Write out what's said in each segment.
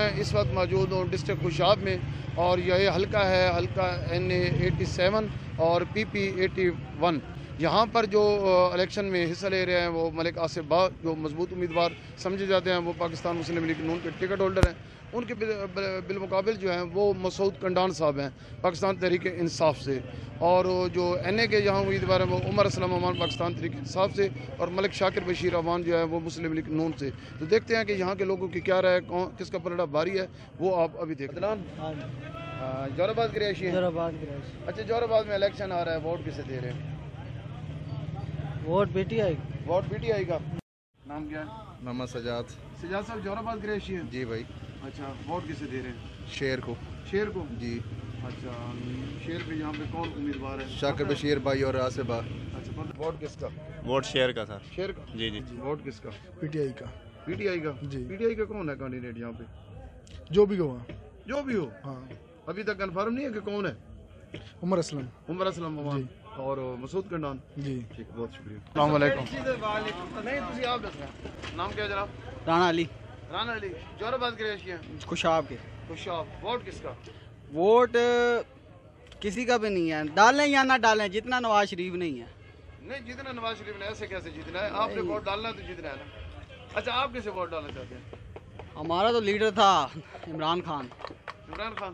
इस वक्त मौजूद हूँ डिस्ट्रिक्ट खुशाब में, और यह हल्का है, हल्का NA 87 और PP 81। यहाँ पर जो इलेक्शन में हिस्सा ले रहे हैं वो मलिक आसिफ बा, जो मजबूत उम्मीदवार समझे जाते हैं, वो पाकिस्तान मुस्लिम लीग नून के टिकट होल्डर हैं। उनके बिलमुकाबिल जो हैं वो मसूद कंडान साहब हैं पाकिस्तान तहरीक इंसाफ से, और जो NA के यहाँ उम्मीदवार हैं वो उमर असलम अमान पाकिस्तान तहरीक इंसाफ से, और मलिक शाकिर बशीर अवान जो है वो मुस्लिम लीग नून से। तो देखते हैं कि यहाँ के लोगों की क्या राय, कौन किसका पलड़ा भारी है, वो आप अभी देख। जोराबाद क्रैश है। अच्छा, जोराबाद में इलेक्शन आ रहा है, वोट किसे दे रहे हैं? Vote PTI। वोट PTI का। नाम क्या है? मोहम्मद सजाद। सजाद साहब, जोराबाद क्रैश है। जी भाई। अच्छा, वोट किसे दे रहे हैं? शेर को। शेर को जी। अच्छा, शेर पे यहाँ पे कौन उम्मीदवार है? शाकिर बशीर भाई और आसिफ बा। अच्छा, वोट किसका? वोट शेर का सर। शेर का। जी जी। वोट किसका? PTI का। PTI का जी। PTI का कौन है कैंडिडेट यहाँ पे? जो भी हो। जो भी हो। हाँ, अभी तक कंफर्म नहीं है कि कौन है? उमर असलम। उमर असलम अमान और मसूद कंडान। जी ठीक, बहुत शुक्रिया। अस्सलाम वालेकुम। नहीं, तुसी आप दसना। नाम क्या है जनाब? राना अली। राना अली, जोराबाद के रेशिया। खुशाब के। खुशाब। वोट किसका? वोट किसी का भी नहीं है, डालें या ना डालें, जितना नवाज शरीफ नहीं है। नहीं, जितना नवाज शरीफ ने, ऐसे कैसे जीतना है? आपने वोट डालना है तो जीतना है ना। अच्छा, आप किसे वोट डालना चाहते हैं? हमारा तो लीडर था इमरान खान। इमरान खान।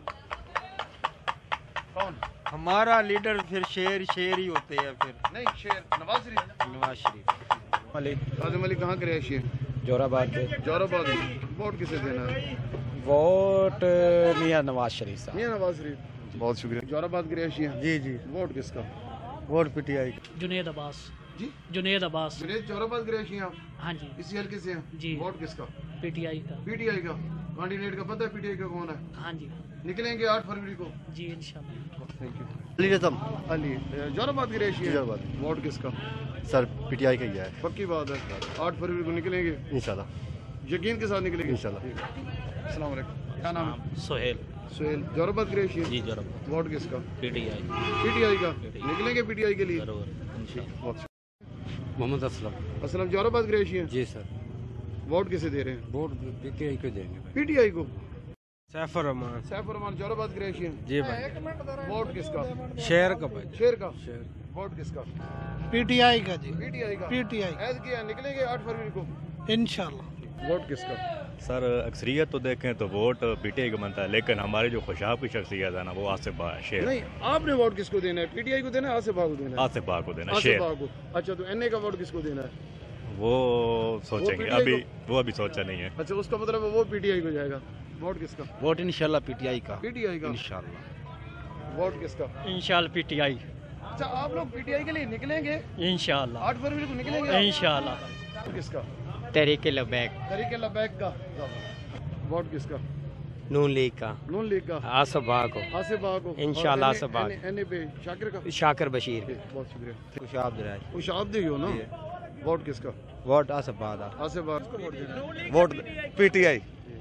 कौन? हमारा लीडर फिर शेर ही होते हैं फिर। नहीं, शेर नवाज शरीफ। नवाज शरीफ। आजम अली कहाँ के रहिशी है? जोराबाद के। जोराबाद। वोट किसे देना है? वोट मियां नवाज शरीफ साहब। मियां नवाज शरीफ, बहुत शुक्रिया। जोराबाद के रहिशी है। जी जी। वोट किसका? Vote PTI। जुनेद अब्बास। जी, जुनेद अब्बास। जुनेद जोराबाद के रहिशी हैं आप? हाँ जी। इसी हल्के से हैं? जी। वोट किसका? PTI का। PTI का। कैंडिडेट का पता है PTI का कौन है? हाँ जी। निकलेंगे 8 फरवरी को। जी इंशाल्लाह। Thank you. अली रतम। अली, जोराबाद की रहिशी है। जोराबाद। वोट किसका? सर PTI का ही है पक्की बात है, 8 फरवरी को निकलेंगे इंशाल्लाह। यकीन के साथ निकलेंगे इंशाल्लाह। अस्सलाम वालेकुम। क्या नाम है? सोहेल। सुहेल, जोराबाद की रहिशी है। जी जोराबाद। वोट किसका? PTI। PTI का। निकलेंगे PTI के लिए। जरूर। मोहम्मद असलम। असलम, जोराबाद की रहिशी है। जी सर। वोट किसे दे रहे हैं? वोट PTI को देंगे। PTI को। सैफर रहमान। सैफ रहमान, जोराबाद की रहिशी है। जी भाई। वोट किसका? शेर का भाई। शेर का। शेर। वोट किसका? PTI का जी। PTI का। PTI। ऐड किया, निकलेंगे 8 फरवरी को। इंशाल्लाह। वोट किसका? सर अक्सरियत तो देखें तो वोट PTI को बनता है, लेकिन हमारी जो खुशाब की शख्सियत है ना वो आसिफ बा है, शेर। नहीं, आपने वोट किसको देना है? PTI को देना है, आसिफ बा को देना है? आसिफ बा को देना, आसिफ शेर। बा को। अच्छा, तो NA का वोट किसको देना है? वो सोचेंगे, PTI अभी वो अभी सोचा नहीं है। अच्छा, उसका मतलब है वो PTI को जाएगा। वोट किसका? वोट इंशाल्लाह PTI का। PTI का। इंशाल्लाह। वोट किसका? इंशाल्लाह PTI। अच्छा, आप लोग PTI के लिए निकलेंगे? इंशाल्लाह। 8 फरवरी को निकलेंगे? इंशाल्लाह। वोट किसका? तहरीक लबैक। तरीके लबैक का। वोट किसका? नून लीग का। नून लीग का। आसिफ बा को। आसिफ बा को। इंशाल्लाह आसिफ बा। NA पे शाकिर का। शाकिर बशीर। बहुत शुक्रिया। खुशाब दराज। कुछ आप दे हो ना? वोट किसका? वोट आसिफ बा दा। आसिफ बा को वोट देना है। Vote PTI।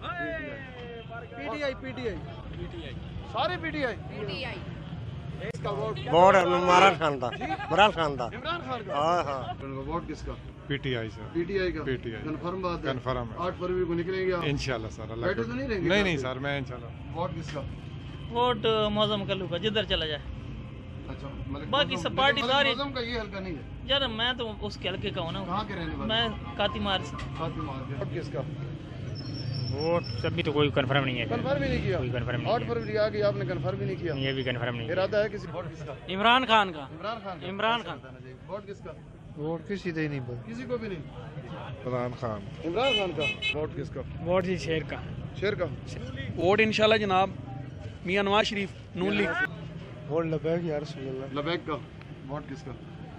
PTI। सारे PTI। इसका वोट? वोट इमरान खान का। इमरान खान का। इमरान खान का। हाँ हाँ। वोट किसका? PTI sir. PTI का। PTI। कंफर्म बात है? कंफर्म है। 8 फरवरी को निकलेंगे आप? इंशाल्लाह सर। अल्लाह बैठे तो नहीं रहेंगे? नहीं नहीं सर, मैं इंशाल्लाह। वोट किसका? वोट मौजम कल्लू का, जिधर चला जाए। अच्छा, मतलब बाकी सब पार्टी सारी। मौजम का ये हल्का नहीं है यार मैं तो उसके हल्के का हूँ ना। कहाँ के रहने वाले? मैं कातीमार से। वोट किसका? वोट सभी तो कोई कंफर्म नहीं है। कंफर्म ही नहीं किया? कोई confirm नहीं 8 फरवरी आ गई, आपने कंफर्म ही नहीं किया? ये भी कंफर्म नहीं। इरादा है किसी? वोट किसका? इमरान खान का। इमरान खान का। इमरान खान। वोट किसका? वोट किसी दे नहीं बोल। किसी को भी नहीं। इमरान खान। इमरान खान का। वोट किसका? वोट जी शेर का। शेर का। वोट इंशाल्लाह जनाब मियां नवाज शरीफ नून लीग। वोट लबैक यार रसूलुल्लाह। लबैक का। वोट किसका?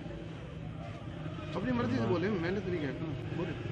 अपनी मर्जी से बोले, मैंने तो नहीं कहता। बोले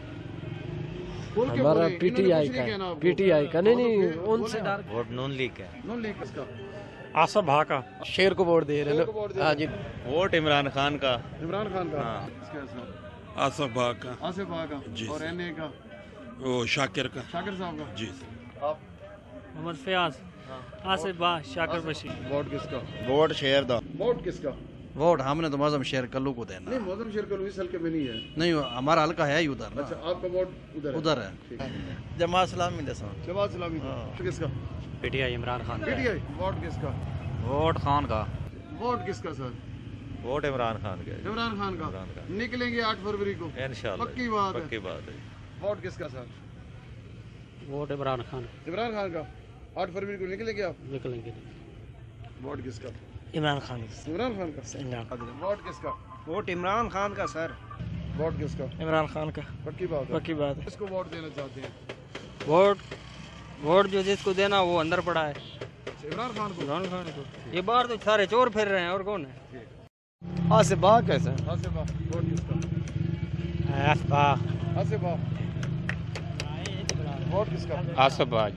हमारा PTI का। PTI का। नहीं उनसे डर। वोट नून लीग का। नून लीग किसका? आसिफ बा का। शेर को वोट दे रहे हैं। हाँ जी। वोट इमरान खान का। इमरान खान का। हाँ। इसका हिसाब? आसिफ बा का। आसिफ बा का। जी। और NA का? वो शाकिर का। शाकिर साहब का। जी। आप? मोहम्मद फयाज। आसिफ बा, शाकिर बशीर। वोट किसका? वोट शेर दा। वोट किसका? वोट हमने तो मौजम शेर कल्लू को देना। नहीं, मौजम शेर कल्लू इस हल्के में नहीं है। नहीं, हमारा हल्का है ही उधर। अच्छा, आपका वोट उधर है। जमात इस्लामी जमात इस्लामी। किसका? PTI Imran Khan. PTI. Vote किसका? वोट खान का। वोट किसका सर? वोट इमरान खान का। इमरान खान का। निकलेंगे 8 फरवरी को इंशाल्लाह। पक्की बात है। वोट किसका सर? वोट इमरान खान। इमरान खान का। 8 फरवरी को निकलेंगे आप? निकलेंगे। वोट किसका? इमरान खान। इमरान खान का। वोट किसका? वोट इमरान खान का सर। वोट किसका? इमरान खान का। पक्की बात है। पक्की बात है। किसको वोट देना चाहते हैं? वोट जो जिसको देना वो अंदर पड़ा है। इमरान खान को। इमरान खान को। ये बाहर तो सारे चोर फिर रहे हैं, और कौन है? आसिफा कैसा? आसिफा। वोट किसका? आसिफा। आसिफा। वोट किसका? आसिफा।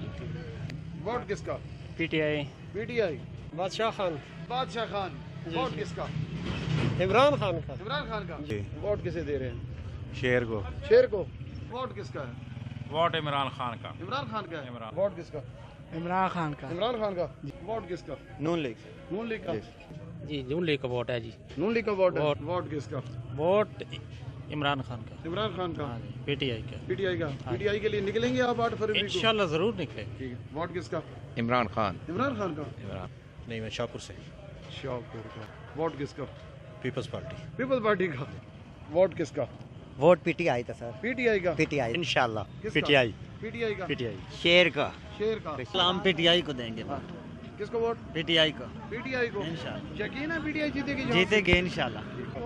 वोट किसका? पीटीआई। पीटीआई। बादशाह खान। बादशाह खान। वोट किसका? इमरान खान का। इमरान खान का। वोट किसे दे रहे हैं? शेर को। शेर को। वोट किसका है? वोट इमरान खान का। इमरान खान का है। वोट किसका? इमरान खान का। इमरान खान का। वोट किसका? नून लीग। नून लीग का। जी, नून लीग का वोट है जी। नून लीग का वोट है। वोट किसका? वोट इमरान खान का। इमरान खान का। पीटीआई का। पीटीआई का। पीटीआई के लिए निकलेंगे आप 8 फरवरी को? इंशाल्लाह जरूर निकले। ठीक है। वोट किसका? इमरान खान। इमरान खान का। नहीं, मैं शाहपुर से। शाहपुर का। वोट किसका? Peoples Party. पीपल्स पार्टी का। वोट किसका? वोट पीटीआई था सर। पीटीआई का। पीटीआई इंशाल्लाह। पीटीआई। पीटीआई का। पीटीआई। शेर का। शेर का। हम पीटीआई को देंगे। किसको वोट? पीटीआई को। पीटीआई को। इंशाल्लाह। यकीन है पीटीआई जीतेगी? जीतेंगे इंशाल्लाह।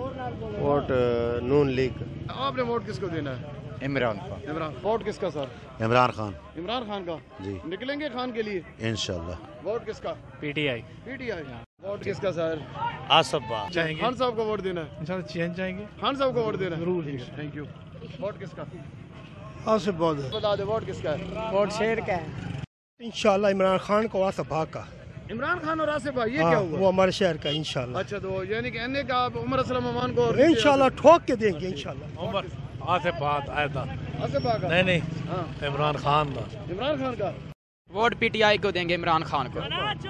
Vote Noon League. आपने वोट किसको देना है? इमरान खान। इमरान। वोट किसका सर? इमरान खान। इमरान खान का। जी। निकलेंगे खान के लिए इंशाल्लाह। वोट किसका? पीटीआई। पीटीआई। वोट किसका सर? आसिफा। खान साहब को वोट देना है। इंशाल्लाह चेंज जाएंगे। खान साहब को वोट देना है। जरूर। Thank you. वोट किसका? आसिफा। बता दे वोट किसका है? वोट शेर का है। इंशाल्लाह इमरान खान को आसिफा का। इमरान खान और आसिफ भाई, ये क्या हुआ? वो हमारे शहर का इंशाल्लाह। अच्छा, तो यानी कहने का आप उमर असलम अमान को इंशाल्लाह ठोक के देंगे इंशाल्लाह। आसिफ बात आया था। आसिफ का। नहीं हाँ। इमरान खान का। इमरान खान का। वोट पीटीआई को देंगे इमरान खान को।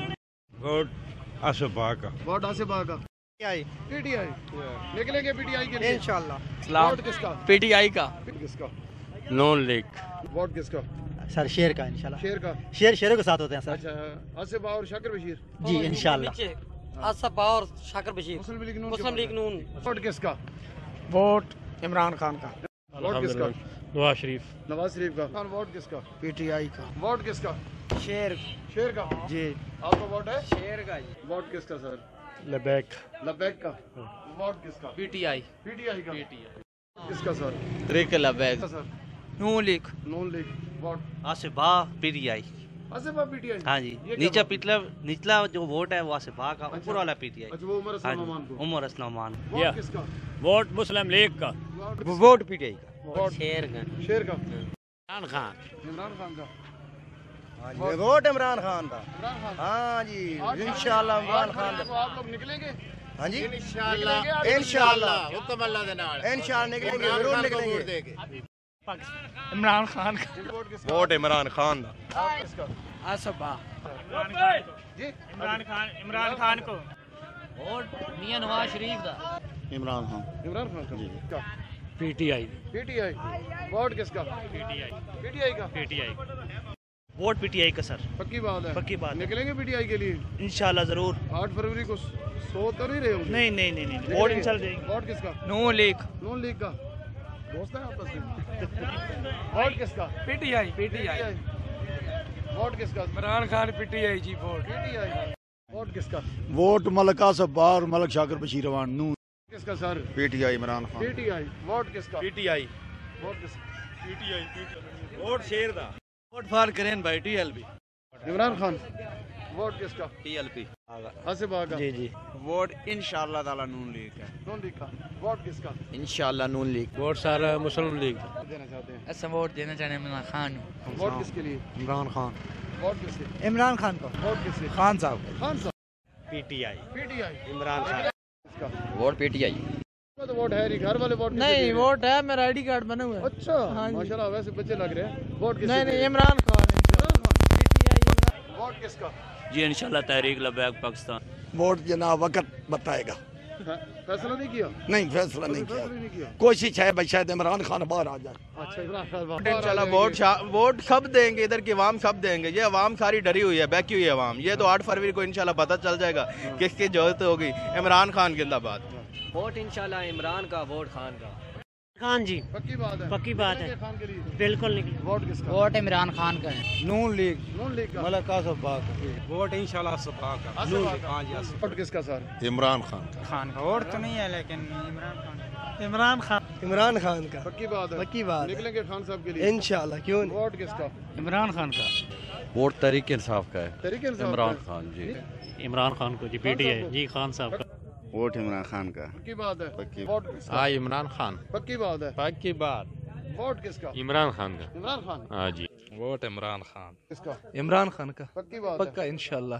वोट आसिफ का। वोट आसिफ का। पीटीआई। निकलेंगे पीटीआई के लिए इंशाल्लाह। वोट किसका? पीटीआई का। किसका? नून लीग। वोट किसका? सर शेर का इंशाल्लाह। शेर का। शेर शेरों के साथ होते हैं सर। अच्छा, आसिफ और शाकिर बशीर। जी इंशाल्लाह। आसिफ और Shakir Bashir. Muslim League Noon. Muslim League Noon. Vote किसका? वोट इमरान खान का। वोट किसका? नवाज शरीफ। नवाज शरीफ का। वोट किसका? पीटीआई का। वोट किसका? शेर। शेर का। जी। आपका वोट है? शेर का। वोट किसका सर? लबैक। लबैक का। वोट किसका? पीटीआई। पीटीआई का। किसका सर? तरीक लबैक। किसका sir? Noon League. Noon League. Vote Asifa PTI. Asif PTI. हाँ जी। नीचे निचला जो वोट है वो आसिफा का, ऊपर वाला पीटीआई। अच्छा, वो उमर असलम अमान को। उमर असलमान। वोट किसका? वोट मुस्लिम लीग का। वोट पीटीआई का। वोट शेर का। शेर का। इमरान खान। इमरान खान का। वोट इमरान खान का। इमरान खान। हाँ जी इंशाल्लाह इमरान खान को आप लोग निकलेंगे? हाँ जी इंशाल्लाह। इंशाल्लाह हुक्म अल्लाह के नाल। इंशाल्लाह निकलेंगे, जरूर निकलेंगे। इमरान खान का। वोट किसका? वोट इमरान खान का। वोट किसका? आसिफा। जी। इमरान खान को। वोट मियां नवाज शरीफ का। इमरान खान। इमरान खान का। पीटीआई। पीटीआई। वोट किसका? पीटीआई। पीटीआई का। पीटीआई। वोट पीटीआई का सर। पक्की बात है? पक्की बात है। निकलेंगे पीटीआई के लिए इंशाल्लाह जरूर। 8 फरवरी को? सो तो नहीं रहे होंगे? नहीं वोट इंशाल्लाह। वोट किसका? नून लीग। नून लीग का। दोस्त है आपस में। वोट किसका? पीटीआई। पीटीआई। वोट किसका? Imran Khan. PTI ji. Vote PTI. Vote किसका? वोट मलक आसिफ और मलक शाकिर बशीर अवान नून। किसका sir? PTI Imran Khan. PTI. Vote किसका? पीटीआई। वोट किसका? पीटीआई। वोट शेर का। वोट फॉर करें भाई टीएलपी। इमरान खान। वोट किसका? टीएलपी। आसिफ का। जी। वोट इंशाल्लाह ताला नून लीग का। नून लीग का। वोट किसका इंशाल्लाह नून लीग। वोट सारा मुस्लिम लीग। देना चाहते हैं? ऐसा वोट देना चाहते हैं इमरान खान। वोट किसके लिए? इमरान खान। वोट किसके? इमरान खान को। वोट किसके? खान साहब। खान साहब। पीटीआई। पीटीआई। इमरान खान। किसका? Vote PTI. तो वोट है नहीं, घर वाले वोट नहीं, वोट है, मेरा आईडी कार्ड बना हुआ है। अच्छा, माशाल्लाह, वैसे बच्चे लग रहे हैं। वोट किसके? नहीं, इमरान खान। वोट किसका? जी इंशाल्लाह तहरीक लबैक पाकिस्तान। वोट जनाब वक्त बताएगा। फैसला नहीं किया? नहीं फैसला नहीं फैसला नहीं किया। किया। कोशिश है भाई शायद इमरान खान बाहर आ जाए। अच्छा इमरान खान इंशाल्लाह वोट कब देंगे, इधर की आवाम कब देंगे? ये आवाम सारी डरी हुई है, बैकी हुई है आवाम। ये तो 8 फरवरी को इंशाल्लाह पता चल जाएगा किसकी जरूरत होगी। इमरान खान जिंदाबाद। वोट इंशाल्लाह इमरान का, वोट खान का। खान जी पक्की बात है, पक्की बात है, खान के लिए बिल्कुल निकली। वोट किसका? वोट इमरान खान का है। नून लीग नून लीग का। मलक आसफ बाग। वोट इंशाल्लाह सपा का। हाँ जी वोट किसका सर? इमरान खान का। खान का वोट तो नहीं है लेकिन इमरान खान। इमरान खान, इमरान खान का पक्की बात है, पक्की बात है। निकलेंगे खान साहब के लिए इंशाल्लाह, क्यों नहीं। वोट किसका? इमरान खान का। वोट तहरीक इंसाफ का है, तरीके से इमरान खान जी। इमरान खान को जी, पीटीआई जी, खान साहब का। वोट इमरान खान का। पक्की बात है, पक्की। वोट किसका? हाँ इमरान खान, पक्की बात है, पक्की बात। वोट किसका? इमरान खान का। इमरान खान हाँ जी, वोट इमरान खान। किसका? इमरान खान का पक्की बात पक्का इंशाल्लाह।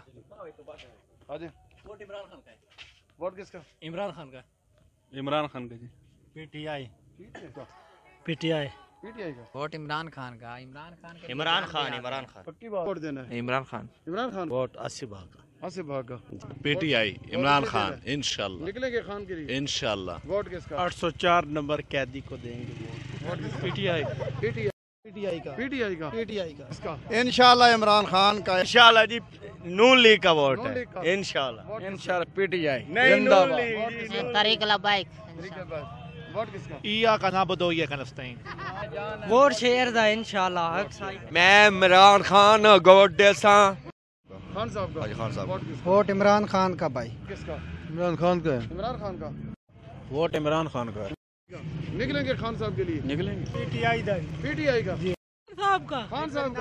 है। वोट इमरान खान का है। वोट किसका? इमरान खान का। इमरान खान का जी। PTI, PTI PTI. पीटीआई का। वोट इमरान खान का। इमरान खान का। इमरान खान, इमरान खान। पक्की बात। वोट देना है इमरान खान। इमरान खान। वोट आसिफ बाग का। आसिफ भाग का। पीटीआई, इमरान खान इंशाल्लाह, निकलेंगे खान के लिए इंशाल्लाह। वोट किसका? 804 नंबर कैदी को देंगे वोट किसका? पीटीआई। पीटीआई पीटीआई का, पीटीआई का। पीटीआई का। किसका? इंशाल्लाह इमरान खान का। इंशाल्लाह जी, नून लीग का वोट नून लीग का। है इंशाल्लाह। वोट किसका? इंशाल्लाह पीटीआई। नहीं नून वोट लीग। किसका? तारीक लबाइक। तरीके बाद। वोट किसका? ईया का ना बदो ये कनस्ताइन। वोट शेर दा इंशाल्लाह। मैं इमरान खान गोट देसा। खान साहब का। खान साहब। वोट किसका? वोट इमरान खान का भाई। किसका? इमरान खान का। इमरान खान का। वोट इमरान खान का। निकलेंगे खान साहब के लिए निकलेंगे। पीटीआई दा पीटीआई का। साहब का। खान साहब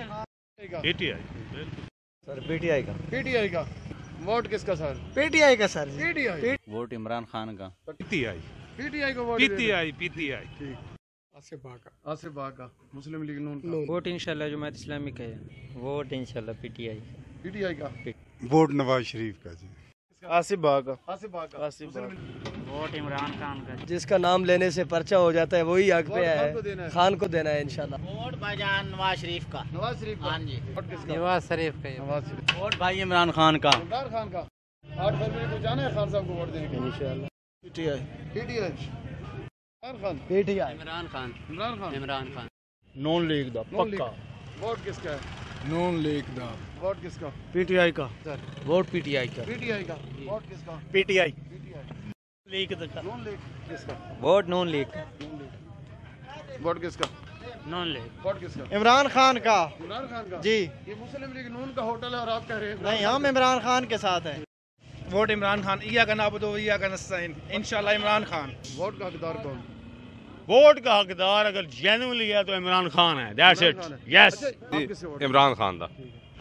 का। पीटीआई सर पीटीआई का। पीटीआई का। वोट किसका सर? पीटीआई का sir. PTI. Vote Imran Khan का। पीटीआई, पीटीआई को वोट पीटीआई, पीटीआई। ठीक। आसिफ बाग का। आसिफ बाग का। मुस्लिम लीग नून का। वोट इंशाल्लाह जमात इस्लामी का है। वोट इंशाल्लाह पीटीआई। पीटीआई का। वोट नवाज शरीफ का जी। आसिफ बाग का। आसिफ बाग का। आसिफ बाग। वोट इमरान खान का। जिसका नाम लेने से पर्चा हो जाता है वही हक पे वोट खान है, को देना है। खान को देना है इंशाल्लाह। वोट भाईजान नवाज शरीफ का। नवाज शरीफ का। हाँ जी। वोट किसका? नवाज शरीफ का। नवाज शरीफ। वोट भाई इमरान खान का। इमरान खान का। 8 फरवरी को जाना है खान साहब को वोट देने के लिए। इंशाल्लाह। PTI. PTI. Imran Khan. PTI. Imran Khan. Imran Khan. Imran Khan. Noon League दा नून लीग। पक्का। वोट किसका है? नून लीग दा। वोट किसका? पीटीआई का। सर। वोट पीटीआई का। पीटीआई का। वोट किसका? पीटीआई। पीटीआई। लीग दा। नून लीग किसका? Vote Noon League. Noon League. Vote किसका? नून लीग। वोट किसका? इमरान खान का इमरान खान का। जी। ये मुस्लिम लीग नून का होटल है और आप कह रहे हैं नहीं, हम इमरान खान के साथ हैं। वोट इमरान खान। ईया का ना बदो ईया का नस्ताइन। इंशाल्लाह इमरान खान। वोट का हकदार कौन? वोट का हकदार अगर जेन्युइनली है तो इमरान खान है, that's it, yes. Imran Khan दा।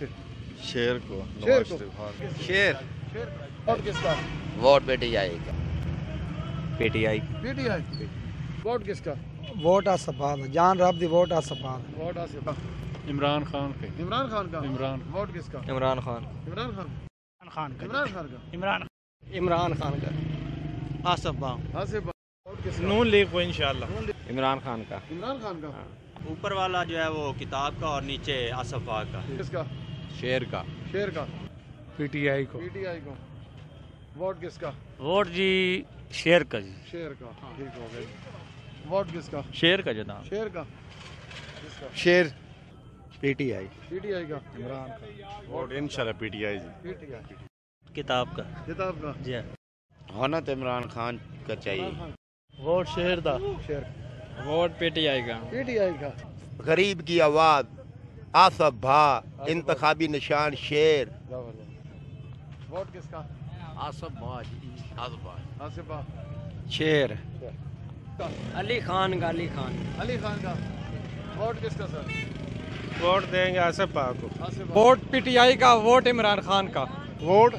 शेर को। शेर नवाज को। शरीफ। हाँ। शेर। वोट किसका? वोट पीटीआई का। पीटीआई। पीटीआई। वोट किसका? वोट आसिफ बाग। जान रब दी वोट आसिफ बाग। वोट आसिफ का। इमरान खान के। इमरान खान का। इमरान। वोट किसका? इमरान खान। इमरान खान। खान का। इमरान खान का। इमरान इमरान खान का। आसिफ बाग। आसिफ बाग। वोट किसका? नून लीग को इंशाल्लाह। नून लीग। इमरान खान का। इमरान खान का। ऊपर वाला जो है वो किताब का और नीचे आसफ बाग का। किसका? शेर का। शेर का। पीटीआई को। पीटीआई को। वोट किसका? वोट जी शेर का जी। शेर का। ठीक हो गई। वोट किसका? शेर का जनाब। शेर का। किसका? शेर। पीटीआई। पीटीआई का। इमरान का। वोट इंशाल्लाह पीटीआई जी। पीटीआई। किताब का। किताब का। जी। होना तो इमरान खान का चाहिए। वोट शेर दा। शेर। वोट पीटीआई का। पीटीआई का। गरीब की आवाज आसफ भा, इंतखाबी निशान शेर। वोट किसका? आसफ बाग। आसिफ बाग। शेर। अली खान का। अली खान। अली खान का। वोट किसका सर? वोट देंगे आसिफ बाग को। आसिफ बाग। वोट पीटीआई का। वोट इमरान खान का। वोट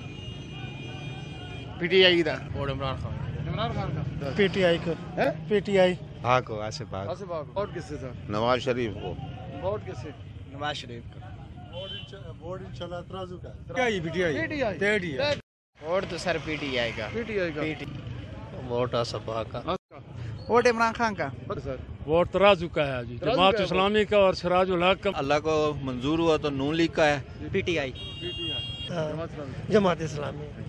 पीटीआई दा। वोट इमरान खान। इमरान खान का। पीटीआई का। है? पीटीआई। बाग को आसिफ बाग। आसिफ बाग। वोट किससे सर? नवाज शरीफ को। वोट किससे? नवाज शरीफ का। वोट इंशाल्लाह तराजू का। पीटीआई। वोट तो सर पीटीआई का। पीटीआई का। वोट आसफ बाग का। वोट इमरान खान का। सर। वोट तराजू का है जी। तराजू जमात का है इस्लामी का और सिराजुल हक का। अल्लाह को मंजूर हुआ तो नून लीग का है। पीटीआई। पीटीआई। जमात इस्लामी।